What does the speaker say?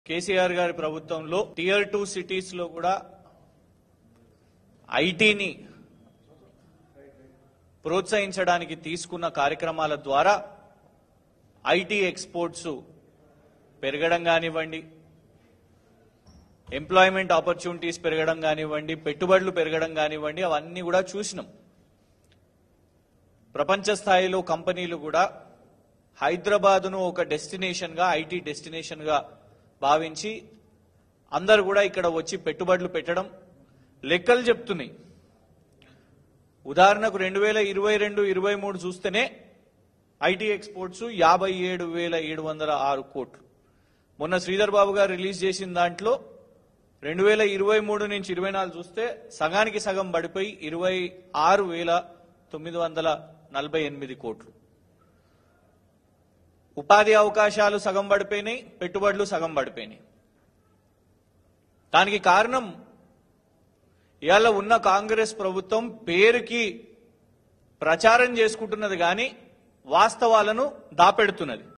కేసీఆర్ గారి ప్రభుత్వంలో tear 2 cities లో కూడా ఐటీని ప్రోత్సహించడానికి తీసుకున్న కార్యక్రమాల ద్వారా ఐటీ ఎక్స్పోర్ట్స్ పెరగడం కానివ్వండి, ఎంప్లాయ్మెంట్ ఆపర్చునిటీస్ పెరగడం కానివ్వండి, పెట్టుబడులు పెరగడం కానివ్వండి, అవన్నీ కూడా చూసినాం. ప్రపంచ స్థాయిలో కంపెనీలు కూడా హైదరాబాద్ను ఒక డెస్టినేషన్ గా, ఐటీ డెస్టినేషన్ గా భావించి అందరూ కూడా ఇక్కడ వచ్చి పెట్టుబడులు పెట్టడం లెక్కలు చెప్తున్నాయి. ఉదాహరణకు 2022-23 చూస్తేనే ఐటీ ఎక్స్పోర్ట్స్ 57,706 కోట్లు. మొన్న శ్రీధర్ బాబు గారు రిలీజ్ చేసిన దాంట్లో 2023 నుంచి 24 చూస్తే సగానికి సగం పడిపోయి 26,948 కోట్లు. ఉపాధి అవకాశాలు సగం పడిపోయినాయి, పెట్టుబడులు సగం పడిపోయినాయి. దానికి కారణం ఇవాళ ఉన్న కాంగ్రెస్ ప్రభుత్వం పేరుకి ప్రచారం చేసుకుంటున్నది కానీ వాస్తవాలను దాపెడుతున్నది.